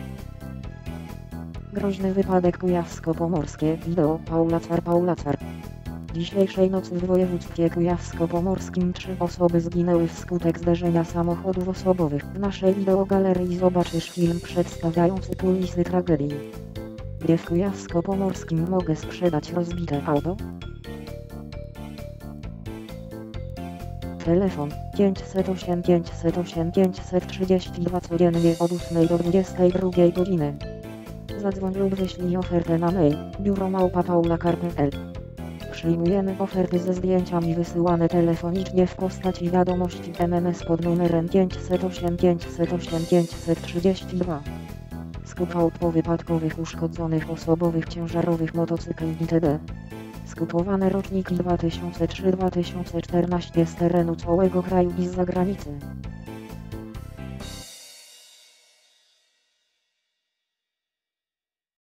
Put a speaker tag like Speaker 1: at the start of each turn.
Speaker 1: Groźny wypadek Kujawsko-Pomorskie. Wideo Paula Car. Dzisiejszej nocy w województwie kujawsko-pomorskim 3 osoby zginęły wskutek zderzenia samochodów osobowych. W naszej wideogalerii zobaczysz film przedstawiający kulisy tragedii. Gdzie w Kujawsko-Pomorskim mogę sprzedać rozbite auto? Telefon 508 508 532 codziennie od 8 do 22 godziny. Zadzwoń lub wyślij ofertę na mail biuro@paulacar.pl. Przyjmujemy oferty ze zdjęciami wysyłane telefonicznie w postaci wiadomości MMS pod numerem 508 508 532. Skup aut powypadkowych uszkodzonych osobowych, ciężarowych, motocykli itd. Skupowane roczniki 2003-2014 z terenu całego kraju i z zagranicy.